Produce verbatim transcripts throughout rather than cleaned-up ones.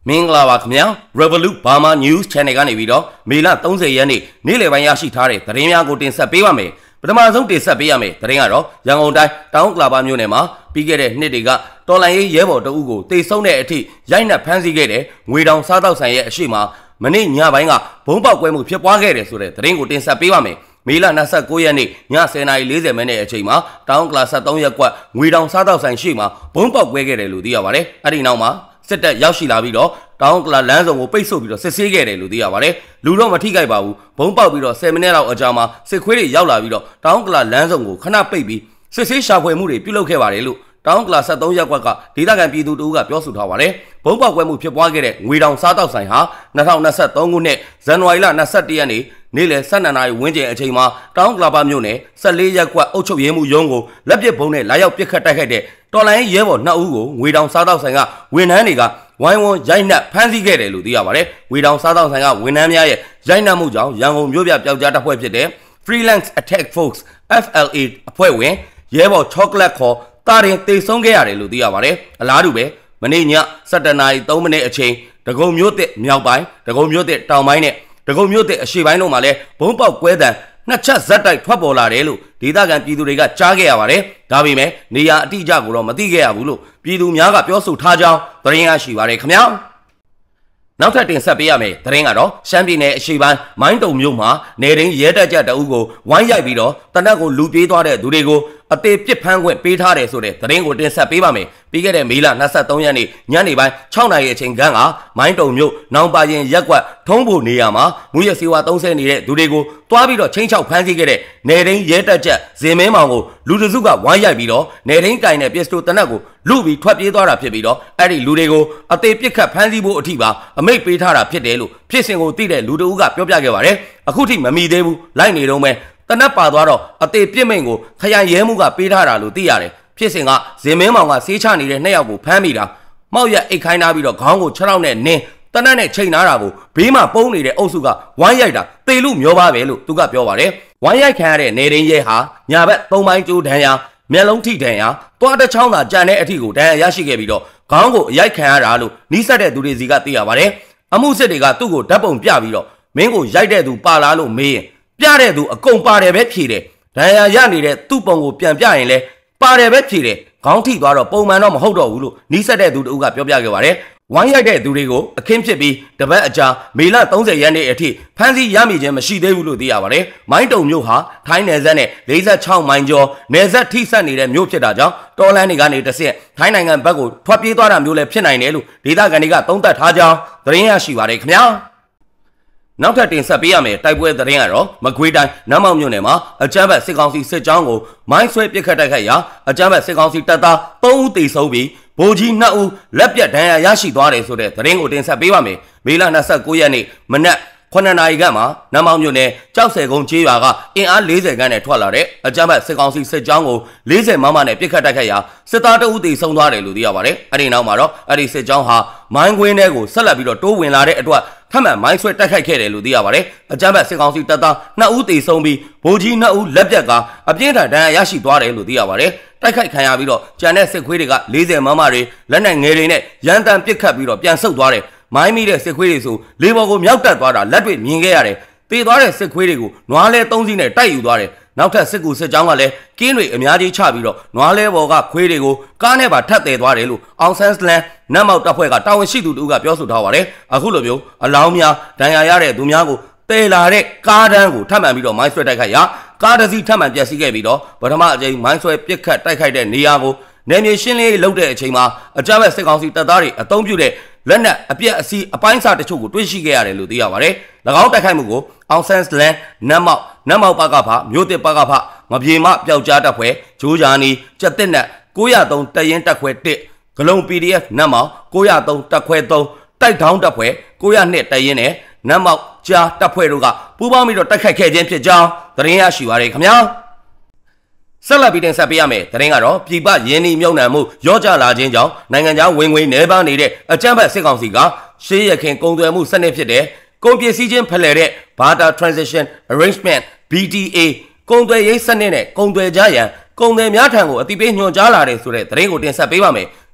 မင်္ဂလာပါခင်ဗျာ Revolut Burma News Channel ကနေပြီးတော့မေလသုံးဆယ်ရက်နေ့နေ့လယ်ပိုင်းရရှိထားတဲ့သတင်းများကိုတင်ဆက်ပေးပါမယ်ပထမဆုံးတင်ဆက်ပေးရမယ်သတင်းကတော့ရန်ကုန်တိုင်းတောင်ကလာပါမြို့နယ်မှာပြီးခဲ့တဲ့နှစ်တွေကတော်လိုင်းရေးရဲဘော်တအုပ်ကိုတေဆုံးတဲ့အထိရိုက်နှက်ဖမ်းဆီးခဲ့တဲ့ငွေတောင်စားတောက်ဆိုင်ရဲ့အရှိမမနေ့ညပိုင်းကဘုံပေါက်ကွဲမှုဖြစ်ပွားခဲ့တယ်ဆိုတဲ့သတင်းကိုတင်ဆက်ပေးပါမယ်မေလ၂၉ရက်နေ့ညဆယ်နာရီ၄၀မိနစ်အချိန်မှာတောင်ကလာဆက်သုံးရက်ကွက်ငွေတောင်စားတောက်ဆိုင်ရှိမှာဘုံပေါက်ကွဲခဲ့တယ်လို့သိရပါတယ်အဲ့ဒီနောက်မှာစစ်တပ်ရောက်ရှိလာပြီးတော့တောင်ကလာလမ်းဆောင်ကိုပိတ်ဆို့ပြီးတော့စစ်ဆေးခဲ့တယ်လို့သိရပါတယ်လူတော့မထိခိုက်ပါဘူးဘုံပေါက်ပြီးတော့ဆယ်မိနစ်လောက်အကြာမှာစစ်ခွေးတွေရောက်လာပြီးတော့တောင်ကလာလမ်းဆောင်ကိုခဏပိတ်ပြီးစစ်ဆေးရှာဖွေမှုတွေပြုလုပ်ခဲ့ပါတယ်လို့တောင်ကလာဆက်သုံးရက်ကွက်ကဒေသခံပြည်သူတို့ကပြောဆိုထားပါတယ်ဘုံပေါက်ကွဲမှုဖြစ်ပွားခဲ့တဲ့ငွေတောင်စားတောက်ဆိုင်ဟာ၂၀၂၃ခုနှစ်ဇန်နဝါရီလ၂၁ရက်နေ့နေ့လယ်၁၂နာရီဝန်းကျင်အချိန်မှာတောင်ကလာပါမြို့နယ်၁၄ရက်ကွက်အုပ်ချုပ်ရေးမှုရုံးကိုလက်ပစ်ဘုံနဲ့လာရောက်ပစ်ခတ်တိုက်ခိုက်တဲ့တော်လိုင်းရဲဘော်နှစ်ဦးကိုငွေတောင်စားတောက်ဆိုင်ကဝန်ထမ်းတွေကဝိုင်းဝန်းရိုက်နှက်ဖမ်းဆီးခဲ့တယ်လို့သိရပါတယ်ငွေတောင်စားတောက်ဆိုင်ကဝန်ထမ်းများရဲ့ရိုက်နှက်မှုကြောင့်ရန်ကုန်မြို့ပြပျောက်ကြားတပ်ဖွဲ့ဖြစ်တဲ့ Freelance Attack Force F L A အဖွဲ့ဝင်ရဲဘော် Chocolate ခေါ်တာရင်တေဆုံးခဲ့ရတယ်လို့သိရပါတယ်အလားတူပဲမနေ့ည၁၇နာရီ၃မိနစ်အချိန်ဒဂုံမြို့သစ်မြောက်ပိုင်းဒဂုံမြို့သစ်တောင်ပိုင်းနဲ့ဒဂုံမြို့သစ်အရှေ့ပိုင်းတို့မှာလည်းဘုံပေါက်ကွဲတံနှစ်ချက်ဇက်တိုက်ထွက်ပေါ်လာတယ်လို့ဒေသခံပြည်သူတွေကကြားခဲ့ရပါတယ်ဒါပေမဲ့နေရာအတိအကျကိုတော့မသိခဲ့ရဘူးလို့ပြည်သူများကပြောဆိုထားကြောင်းသတင်းရရှိပါတယ်ခင်ဗျာနောက်ထပ်တင်ဆက်ပေးရမယ်သတင်းကတော့ရှမ်းပြည်နယ်အရှေ့ပိုင်းမိုင်းတုံမြို့မှာနေရင်းရဲတပ်ကြတအုပ်ကိုဝိုင်းရိုက်ပြီးတော့တနက်ကိုလူပြေးသွားတဲ့သူတွေကိုအသေးပစ်ဖမ်းခွင့်ပေးထားတယ်ဆိုတဲ့သတင်းကိုတင်ဆက်ပေးပါမယ်ပြီးခဲ့တဲ့မေလ၂၃ရက်နေ့ညနေပိုင်း၆နာရီအချိန်ခန့်ကမိုင်းတုံမြို့နောင်ပါရင်ရက်ကွက်ထုံးဖို့နေရာမှာမူရစီဝါသုံးဆနေတဲ့သူတွေကိုတွားပြီးတော့ချင်းချောက်ဖမ်းဆီးခဲ့တဲ့နေရင်းရဲတပ်ကြဇင်မင်းမောင်ကိုလူတစုကဝိုင်းရိုက်ပြီးတော့နေရင်းကင်တဲ့ပစ္စတိုတနက်ကိုလူပြီးထွက်ပြေးသွားတာဖြစ်ပြီးတော့အဲ့ဒီလူတွေကိုအသေးပစ်ခတ်ဖမ်းဆီးဖို့အထိပါအမိတ်ပေးထားတာဖြစ်တယ်လို့ဖြစ်စဉ်ကိုသိတဲ့လူတဦးကပြောပြခဲ့ပါတယ်အခုထိမမီသေးဘူးလိုက်နေတော့မယ်တနက်ပါသွားတော့အသေးပြစ်မိန်ကိုခရိုင်ရဲမှုကပေးထားတာလို့သိရတယ်ဖြစ်စဉ်ကဇင်မင်းမောင်ကဆေးချနေတဲ့နှစ်ယောက်ကိုဖမ်းမိတာမောက်ရက်အိတ်ခိုင်းထားပြီးတော့ခေါင်းကိုခြေထောက်နဲ့နင်းတနက်နဲ့ချိန်ထားတာကိုဘေးမှာပုံနေတဲ့အုပ်စုကဝိုင်းရိုက်တာသေလို့မျောပါပဲလို့သူကပြောပါတယ်ဝိုင်းရိုက်ခံရတဲ့နေရင်းရဲဟာညာဘက်သုံးပိုင်းကျိုးဒဏ်ရာမျက်လုံးထိဒဏ်ရာတွားတစ်ချောင်းသာကြံတဲ့အထိကိုဒဏ်ရာရရှိခဲ့ပြီးတော့ခေါင်းကိုအရိုက်ခံရတာလို့နီးစပ်တဲ့သူတွေစီကသိရပါတယ်အမှုစစ်တွေကသူ့ကိုဓာတ်ပုံပြပြီးတော့မင်းကိုရိုက်တဲ့သူပါလားလို့မေးရင်ပြတဲ့သူအကုန်ပါတယ်ပဲဖြေတယ်ဒဏ်ရာရနေတဲ့သူ့ပုံကိုပြန်ပြရင်လဲပါတယ်ပဲဖြေတယ်ခေါင်းထိသွားတော့ပုံမှန်တော့မဟုတ်တော့ဘူးလို့နီးစပ်တဲ့သူတို့ကပြောပြခဲ့ပါတယ်ဝိုင်းရိုက်တဲ့သူတွေကိုအခင်းဖြစ်ပြီးတပတ်အကြာမေလ၃၀ရက်နေ့အထိဖမ်းဆီးရမိခြင်းမရှိသေးဘူးလို့သိရပါတယ်မိုင်းတုံမြို့ဟာထိုင်းနယ်စပ်နဲ့၄၆မိုင်ကျော်နယ်စပ်ထိစပ်နေတဲ့မြို့ဖြစ်တာကြောင့်တော်လန်တွေကနေတဆင့်ထိုင်းနိုင်ငံဘက်ကိုထွက်ပြေးသွားတာမျိုးလည်းဖြစ်နိုင်တယ်လို့ဒေသခံတွေကသုံးသပ်ထားကြောင်းသတင်းရရှိပါတယ်ခင်ဗျာနောက်ထပ်တင်ဆက်ပေးရမယ်တိုက်ပွဲသတင်းကတော့မကွေးတိုင်းနမ်းမောက်မြို့နယ်မှာအကြမ်းဖက်စစ်ကောင်စီစစ်ကြောင်းကိုမိုင်းဆွဲပစ်ခတ်တိုက်ခိုက်ရာအကြမ်းဖက်စစ်ကောင်စီတပ်သား၃ဦးသေဆုံးပြီးဗိုလ်ကြီး၂ဦးလက်ပြတ်ဒဏ်ရာရရှိသွားတယ်ဆိုတဲ့သတင်းကိုတင်ဆက်ပေးပါမယ်မေလ၂၉ရက်နေ့မနက်ခုနှစ်နာရီခန့်မှာနမ်းမောက်မြို့နယ်ကြောက်ဆယ်ကုန်းကျေးရွာကအင်အား၄၀ခန်းနဲ့ထွက်လာတဲ့အကြမ်းဖက်စစ်ကောင်စီစစ်ကြောင်းကို၄၀မမနဲ့ပစ်ခတ်တိုက်ခိုက်ရာစစ်သားတအုပ်သေဆုံးသွားတယ်လို့သိရပါတယ်အဲ့ဒီနောက်မှာတော့အဲ့ဒီစစ်ကြောင်းဟာမိုင်းကွင်းထဲကိုဆက်လက်ပြီးတော့တိုးဝင်လာတဲ့အတွက်ထပ်မံမိုင်းဆွဲတိုက်ခိုက်ခဲ့တယ်လို့သိရပါတယ်အကြမ်းဖက်စစ်ကောင်စီတပ်သား၂ဦးသေဆုံးပြီးဗိုလ်ကြီး၂ဦးလက်ပြတ်ကအပြင်းထန်ဒဏ်ရာရရှိသွားတယ်လို့သိရပါတယ်တိုက်ခိုက်ခံရပြီးတော့ကြံတဲ့စစ်ခွေးတွေက၄၀မမတွေလက်နက်ငယ်တွေနဲ့ရန်တမ်းပစ်ခတ်ပြီးတော့ပြန်ဆုတ်သွားတယ်မိုင်းမိတဲ့စစ်ခွေးတွေဆိုလေဘော်ကိုမြောက်တက်သွားတာလက်တွေမြင်ခဲ့ရတယ်တေသွားတဲ့စစ်ခွေးတွေကိုနွားလဲသုံးစီးနဲ့တိုက်ယူသွားတယ်နောက်ထပ်စစ်ကူစစ်ကြောင်းကလည်းကင်းတွေအများကြီးချပြီးတော့နွားလဲဘော်ကခွေးတွေကိုကားနဲ့ပါထပ်တယ်သွားတယ်လို့အောင်ဆန်းစလန်နတ်မောက်တပ်ဖွဲ့ကတာဝန်ရှိသူတို့ကပြောဆိုထားပါတယ်အခုလိုမျိုးအလောင်းများဒဏ်ရာရတဲ့သူများကိုတေလာတဲ့ကားတန်းကိုထပ်မံပြီးတော့မိုင်းဆွဲတိုက်ခိုက်ရာကားတစ်စီးထပ်မံပျက်စီးခဲ့ပြီးတော့ပထမအကြိမ်မိုင်းဆွဲပစ်ခတ်တိုက်ခိုက်တဲ့နေရာကိုနယ်မြေရှင်းလင်းရေးလုပ်တဲ့အချိန်မှာအကြမ်းဖက်စစ်ကောင်စီတပ်သားတွေအုံပြုတဲ့လက်နက်အပြက်အစီးအပိုင်းစားတချို့ကိုတွေ့ရှိခဲ့ရတယ်လို့သိရပါတယ်။၎င်းတိုက်ခိုက်မှုကိုအောင်ဆန်းစလန်နတ်မောက်နတ်မောက်ပကဖမြို့တစ်ပကဖမပြေမပျောက်ကြားတပ်ဖွဲ့ဂျိုးဂျာနီကြက်တစ်နက်၉၀၃တပ်ရင်းတပ်ခွဲတစ်ဂလုံ P D F နတ်မောက်၉၀၃တပ်ခွဲ၃တိုက်ထောင်းတပ်ဖွဲ့၉၀၂တပ်ရင်းနဲ့နတ်မောက်ကြားတပ်ဖွဲ့တို့ကပူးပေါင်းပြီးတော့တိုက်ခိုက်ခဲ့ခြင်းဖြစ်ကြောင်းသတင်းရရှိပါရခင်ဗျာဆက်လက်ပြီးတင်ဆက်ပေးရမယ်သတင်းကတော့ပြည်ပရင်းနှီးမြှုပ်နှံမှုရော့ကျလာခြင်းကြောင့်နိုင်ငံခြားဝင်ငွေနှဲပါနေတဲ့အကြမ်းဖက်စစ်ကောင်စီကရှေးရခင်ကုန်သွယ်မှုစနစ်ဖြစ်တဲ့ကုန်ပစ္စည်းချင်းဖလှယ်တဲ့ Barter Transaction Arrangement B T A ကုန်သွယ်ရေးစနစ်နဲ့ကုန်သွယ်ကြရန်ကုန်သည်များထံကိုအတိပေးညွှန်ကြားလာတယ်ဆိုတဲ့သတင်းကိုတင်ဆက်ပေးပါမယ်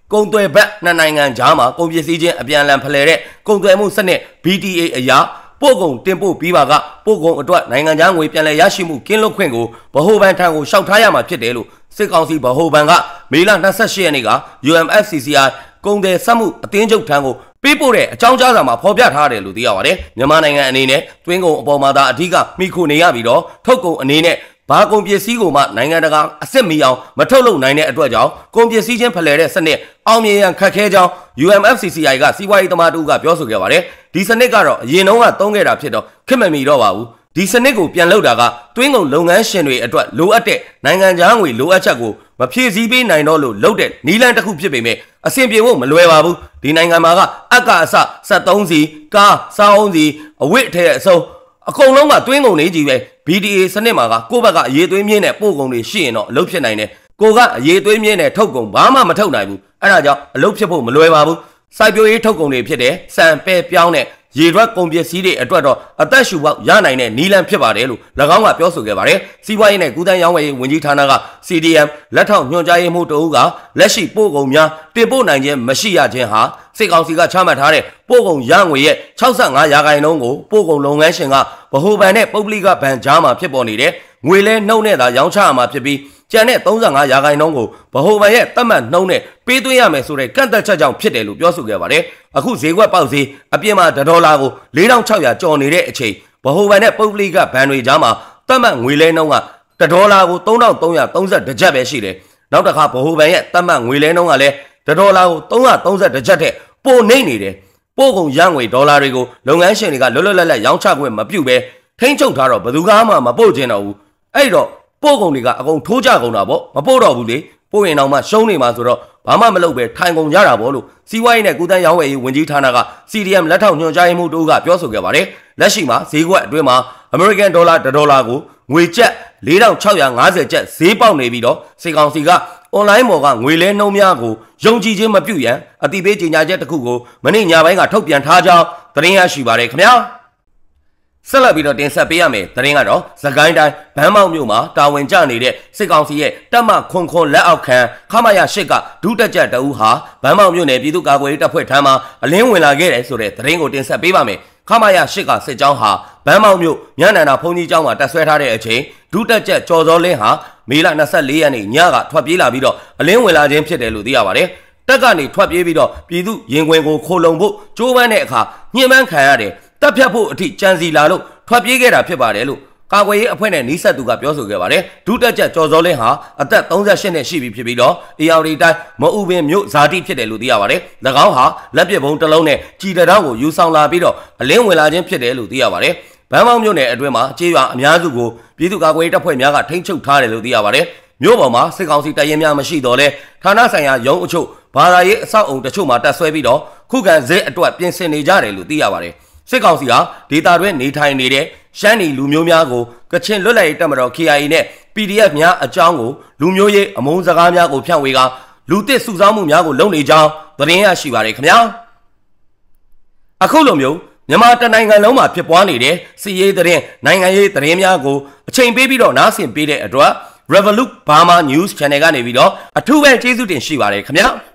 ကုန်သွယ်ဘက်နှစ်နိုင်ငံကြားမှာကုန်ပစ္စည်းချင်းအပြန်အလှန်ဖလှယ်တဲ့ကုန်သွယ်မှုစနစ် B T A အရာပို့ကုန်တင်ပို့ပြီးပါကပို့ကုန်အတွက်နိုင်ငံခြားငွေပြန်လည်ရရှိမှုကင်းလွတ်ခွင့်ကိုဗဟိုဘဏ်ထံကိုလျှောက်ထားရမှာဖြစ်တယ်လို့စစ်ကောင်စီဗဟိုဘဏ်ကမေလ၂၈ရက်နေ့က U M F C C I ကုန်သည်စက်မှုအသင်းချုပ်ထံကိုပေးပို့တဲ့အကြောင်းကြားစာမှာဖော်ပြထားတယ်လို့သိရပါတယ်မြန်မာနိုင်ငံအနေနဲ့တွင်းကုန်အပေါ်မှာသာအထူးကမိခိုနေရပြီးတော့ထုတ်ကုန်အနေနဲ့ဘာကုန်ပစ္စည်းကိုမှနိုင်ငံတကာအစစ်မီအောင်မထုတ်လုပ်နိုင်တဲ့အတွက်ကြောင့်ကုန်ပစ္စည်းချင်းဖလှယ်တဲ့စနစ်အောင်မြင်ရန်ခက်ခဲကြောင်း U M F C C I ကစီးပွားရေးသမားတို့ကပြောဆိုခဲ့ပါတယ်ဒီစနစ်ကတော့အရင်တုန်းကသုံးခဲ့တာဖြစ်တော့ခက်မမီတော့ပါဘူးဒီစနစ်ကိုပြန်လုပ်တာကတွင်းကုန်လုပ်ငန်းရှင်တွေအတွက်လိုအပ်တဲ့နိုင်ငံခြားငွေလိုအပ်ချက်ကိုမဖြည့်ဆည်းပေးနိုင်တော့လို့လုပ်တဲ့နီးလန်းတစ်ခုဖြစ်ပေမဲ့အဆင်ပြေဖို့မလွယ်ပါဘူးဒီနိုင်ငံမှာကအက္ကအစစက်သုံးစီကားစားအုံးစီအဝတ်အထည်အစုံအကုန်လုံးကတွင်းကုန်တွေကြီးပဲ B T A စနစ်မှာကကိုယ့်ဘက်ကအရေးသွေးမြင့်တဲ့ပို့ကုန်တွေရှိရင်တော့အလုပ်ဖြစ်နိုင်တယ်ကိုကအရေးသွေးမြင့်တဲ့ထုတ်ကုန်ဘာမှမထုတ်နိုင်ဘူးအဲ့ဒါကြောင့်အလုပ်ဖြစ်ဖို့မလွယ်ပါဘူးစိုက်ပျိုးရေးထုတ်ကုန်တွေဖြစ်တဲ့စံပဲပြောင်းတဲ့ရေထွက်ကုန်ပစ္စည်းတွေအတွက်တော့အသက်ရှူပေါက်ရနိုင်တဲ့နီလန်ဖြစ်ပါတယ်လို့၎င်းကပြောဆိုခဲ့ပါတယ်စီးပွားရေးနဲ့ကုသရေးရောင်းဝယ်ရေးဝန်ကြီးဌာနက C D M လက်ထောက်ညွှန်ကြားရေးမှူးတဦးကလက်ရှိပို့ကုန်များတင်ပို့နိုင်ခြင်းမရှိရခြင်းဟာစစ်ကောင်စီကချမှတ်ထားတဲ့ပို့ကုန်ရငွေရဲ့၆၅ရာခိုင်နှုန်းကိုပို့ကုန်လုပ်ငန်းရှင်ကဗဟိုဘဏ်နဲ့ပုဂ္ဂလိကဘဏ်ကြားမှာဖြစ်ပေါ်နေတဲ့ငွေလဲနှုန်းနဲ့သာရောင်းချရမှာဖြစ်ပြီးကျန်တဲ့၃၅ရာခိုင်နှုန်းကိုဗဟိုဘဏ်ရဲ့သတ်မှတ်နှုန်းနဲ့ပေးသွင်းရမယ်ဆိုတဲ့ကန့်သက်ချက်ကြောင့်ဖြစ်တယ်လို့ပြောဆိုခဲ့ပါတယ်အခုဈေးကွက်ပေါက်ဈေးအပြင်မှာဒေါ်လာကို၄ထောင်၆ရာကျော်နေတဲ့အချိန်ဗဟိုဘဏ်နဲ့ပုဂ္ဂလိကဘဏ်တွေကြားမှာသတ်မှတ်ငွေလဲနှုန်းကဒေါ်လာကို၃ထောင်၃ရာ၃၁ကျပ်ပဲရှိတယ်နောက်တစ်ခါဗဟိုဘဏ်ရဲ့သတ်မှတ်ငွေလဲနှုန်းကလည်းဒေါ်လာကို၃ရာ၃၁ကျပ်တဲ့ပိုနှိမ့်နေတယ်ပို့ကုန်ရငွေဒေါ်လာတွေကိုလုပ်ငန်းရှင်တွေကလွတ်လွတ်လပ်လပ်ရောင်းချခွင့်မပြုဘဲထိန်းချုပ်ထားတော့ဘယ်သူမှမပို့ကျင်တော့ဘူးအဲ့တော့ပို့ကုန်တွေကအကုန်ထိုးကြကုန်တာပေါ့မပို့တော့ဘူးလေပို့ရင်တော့မှရှုံးနေမှာဆိုတော့ဘာမှမလုပ်ပဲထိုင်ကုန်ကြတာပေါ့လို့စီးပွားရေးနဲ့ကုသရေးရောင်းဝယ်ရေးဝန်ကြီးဌာနက C D M လက်ထောက်ညွှန်ကြားရေးမှူးတို့ကပြောဆိုခဲ့ပါတယ်လက်ရှိမှာဈေးကွက်အတွင်းမှာ American Dollar တစ်ဒေါ်လာကိုငွေကျပ်၄ထောင်၆ရာ၅၀ကျပ်ဈေးပေါက်နေပြီးတော့စစ်ကောင်စီကအွန်လိုင်းပေါ်ကငွေလဲနှုန်းများကိုယုံကြည်ခြင်းမပြုရန်အတိပေးကြေညာချက်တစ်ခုကိုမနေ့ညပိုင်းကထုတ်ပြန်ထားကြောင်းသတင်းရရှိပါတယ်ခင်ဗျာဆက်လက်ပြီးတော့တင်ဆက်ပေးရမယ်သတင်းကတော့စကိုင်းတိုင်းဗန်းမောက်မြို့မှာတာဝန်ကျနေတဲ့စစ်ကောင်စီရဲ့တပ်မခွန်ခွန်လက်အောက်ခံခမရရှစ်ကဒုတက်ကြတအူးဟာဗန်းမောက်မြို့နယ်ပြည်သူ့ကာကွယ်ရေးတပ်ဖွဲ့ထံမှအလင်းဝင်လာခဲ့တယ်ဆိုတဲ့သတင်းကိုတင်ဆက်ပေးပါမယ်ခမရရှစ်ကစစ်ကြောင်းဟာဗန်းမောက်မြို့ညနန္ဒာဘုံကြီးကျောင်းမှာတပ်ဆွဲထားတဲ့အချိန်ဒုတက်ကြကျော်စောလင်းဟာမေလ၂၄ရက်နေ့ညကထွက်ပြေးလာပြီးတော့အလင်းဝင်လာခြင်းဖြစ်တယ်လို့သိရပါတယ်တက်ကနေထွက်ပြေးပြီးတော့ပြည်သူရင်ခွင်ကိုခိုလုံဖို့ကြိုးပမ်းတဲ့အခါညှဉ်းပန်းခံရတယ်တပ်ဖြတ်ဖို့အထိကြံစီလာလို့ထွက်ပြေးခဲ့တာဖြစ်ပါတယ်လို့ကာကွယ်ရေးအဖွဲ့နဲ့နီးစပ်သူကပြောဆိုခဲ့ပါတယ်ဒုတက်ကြကျော်စောလင်းဟာအသက်၃၈နှစ်ရှိပြီဖြစ်ပြီးတော့အေရဝတီတိုင်းမအူပင်မြို့ဇာတိဖြစ်တယ်လို့သိရပါတယ်၎င်းဟာလက်ပစ်ဘုံတစ်လုံးနဲ့ကြည်တရောင်းကိုယူဆောင်လာပြီးတော့အလင်းဝင်လာခြင်းဖြစ်တယ်လို့သိရပါတယ်ဗန်းမောက်မြို့နယ်အတွင်းမှာကြေးရွာအများစုကိုပြည်သူ့ကာကွယ်ရေးတပ်ဖွဲ့များကထိန်းချုပ်ထားတယ်လို့သိရပါတယ်မြို့ပေါ်မှာစစ်ကောင်စီတပ်ရင်းများမရှိတော့လဲဌာနဆိုင်ရာရုံးအချို့ဘာသာရေးအဆောက်အုံတချို့မှာတပ်ဆွဲပြီးတော့ခုခံဈေးအတွက်ပြင်ဆင်နေကြတယ်လို့သိရပါတယ်စစ်ကောင်စီဟာဒေသတွင်းနေထိုင်နေတဲ့ရှမ်းနီလူမျိုးများကိုကချင်လွတ်လပ်ရေးတပ်မတော် K I A နဲ့ P D F များအကြောင်းကိုလူမျိုးရေးအမုန်းစကားများကိုဖြန့်ဝေကလူတစ်စုဆောင်းမှုများကိုလုပ်နေကြောင်းသတင်းရရှိပါတယ်ခင်ဗျာအခုလိုမျိုးမြန်မာတနိုင်ငံလုံးမှာဖြစ်ပွားနေတဲ့စီးရေးသတင်းနိုင်ငံရေးသတင်းများကိုအချိန်ပေးပြီးတော့နားဆင်ပေးတဲ့အတွက် Revolut Burma News Channel ကနေပြီးတော့အထူးပဲကျေးဇူးတင်ရှိပါတယ်ခင်ဗျာ